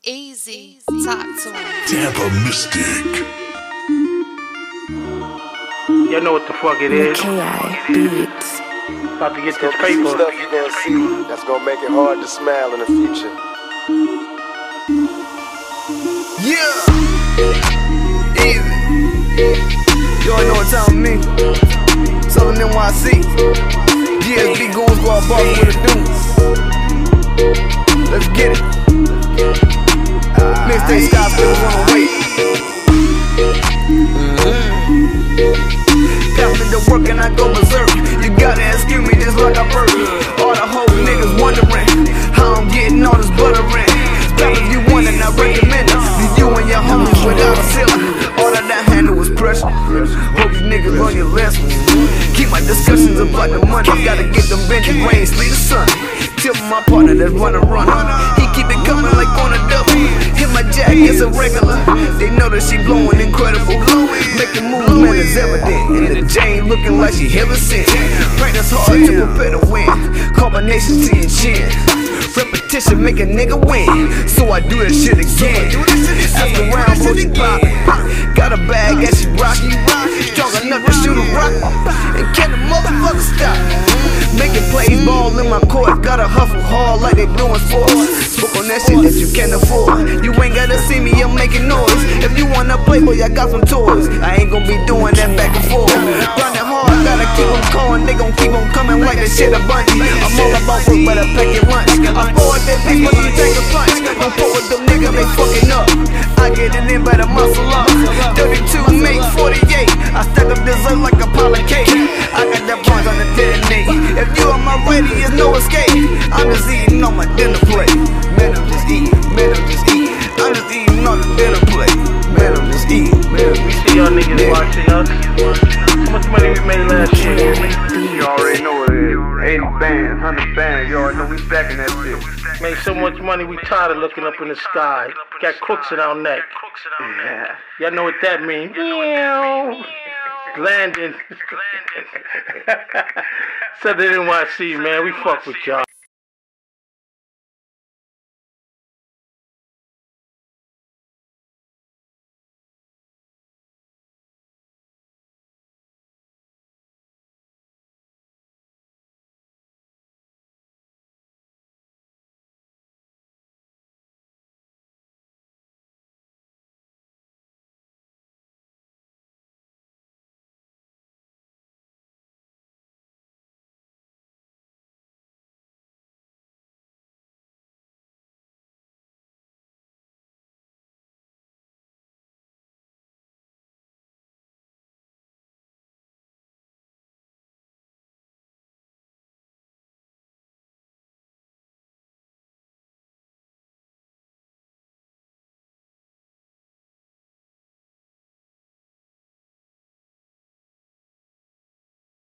Easy. Talk to him. Tampa Mystic. Y'all know what the fuck it is. K.I. Beats. About to get this Some paper. stuff you gonna see that's gonna make it hard to smile in the future. Yeah, easy. You already know what time me. Southern NYC. GSB goons go out bar with a dude. Let's get it. Mixtape Sky still wanna wait. Got me to work and I go berserk. You gotta excuse me just like I burp. All the whole niggas wondering how I'm getting all this buttering. Stop if you want it, I recommend it. Leave you and your homies without a ceiling. All that I handle was pressure. Hope you niggas learn your lessons. Keep my discussions about the money. Gotta get them bench brains, leave the sun. Tell my partner that's running. He keep it coming like on a double. Hit my jack, it's a regular. They know that she blowing incredible. Making moves, man, it's evident. And the Jane looking like she heaven sent. Practice hard to prepare to win. Combination to your chin. Repetition make a nigga win. So I do that shit again. Ask around, bro, she pop. Got a bag and she rocky. Strong enough to shoot a rock. And can the motherfucker stop? Making plays, ball in my court. Gotta hustle hard like they doing sports. Spoke on that shit that you can't afford. You ain't gotta see me, I'm making noise. If you wanna play, boy, I got some toys. I ain't gonna be doing that back and forth. Grinding hard, gotta keep them calling. They gon' keep on coming like that shit a bunny. I'm all about work, better pack your lunch. I forward that bitch, but you take a punch. Don't forward them niggas, they fucking up. I get it in, better muscle up. 32 make 48. I stack up dessert like a pile of cake. I got that bronze on the detonate. If you on my radius, no escape. I'm just eating on my dinner plate. Man, I'm just eating. Man, I'm just eating. I'm just eating on the dinner plate. Man, I'm just eating. Man, We see y'all niggas watching us. How much money we made last year? You already know what it is. 80 bands, 100 bands, you already know we stacking that shit. Made so much money we tired of looking up in the sky. Got crooks in our neck. Yeah. Y'all know what that means. Landing. Southern NYC, man. We fuck with y'all.